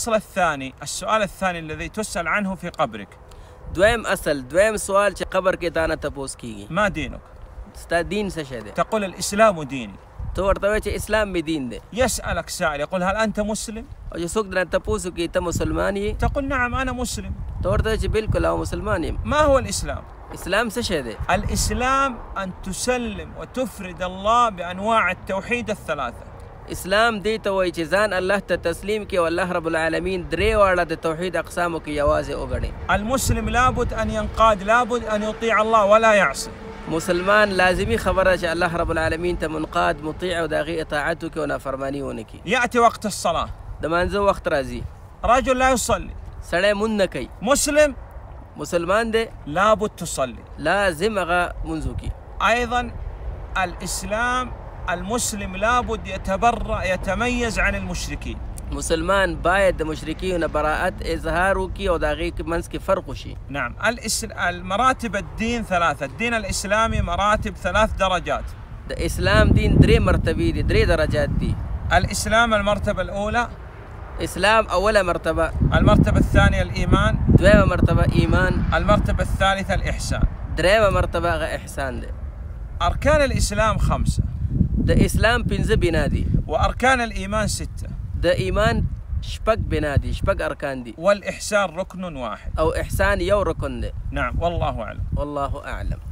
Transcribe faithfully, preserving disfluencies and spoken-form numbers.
الأصل الثاني، السؤال الثاني الذي تسأل عنه في قبرك. دویم اصل دویم سوال چې قبر کې تانه تپوس کیږي. ما دينك؟ ستا دین څه شی دی؟ تقول الإسلام ديني. تو ورته وایې چې اسلام می دین دی. يسألك سائل يقول هل أنت مسلم؟ او چې څوک درنه تپوس وکړي ته مسلمان یې؟ تقول نعم أنا مسلم. تو ورته وایې چې بالکل او مسلمان یم. ما هو الإسلام؟ اسلام څه شی دی؟ الإسلام أن تسلم وتفرد الله بأنواع التوحيد الثلاثة. اسلام دی ته وایي چې ځان الله ته تسلیم کړي او الله رب العالمین درې واړه د توحید اقسامو کې یوازې وګڼي. المسلم لابد أن ينقاد، لابد أن يطيع الله ولا يعصي. مسلمان لازمي خبره چې الله رب العالمین ته منقاد مطیع او د هغې اطاعت وکړي او نافرماني ونه کړي. يأتي وقت الصلاة، د مانځه وخت راځي، رجل لا يصلي، سړی مونځ نه کوي، مسلم مسلمان دی لابد تصلي، لازم هغه مونځ وکړي. أيضا الإسلام المسلم لابد يتبرأ يتميز عن المشركين. مسلمان باید د مشرکینو نه براءت اظهار وکړي او د هغې منځ کې فرق وشي. نعم. المراتب الدين ثلاثة. الدين الإسلامي مراتب ثلاث درجات. د اسلام دین درې مرتبې دي، درې درجات دي. الإسلام المرتبة الأولى اسلام اوله مرتبه، المرتبة الثانية الإيمان، دویمه مرتبه ایمان، المرتبة الثالثة الإحسان، دریمه مرتبه هغه احسان دی. أركان الإسلام خمسة، د اسلام پنځه بنا دي، وأركان الإيمان ستة، د ایمان شپږ بنا دي، شپږ ارکان دي، والإحسان ركن واحد، او احسان یو رکن دی. نعم. والله أعلم. والله اعلم.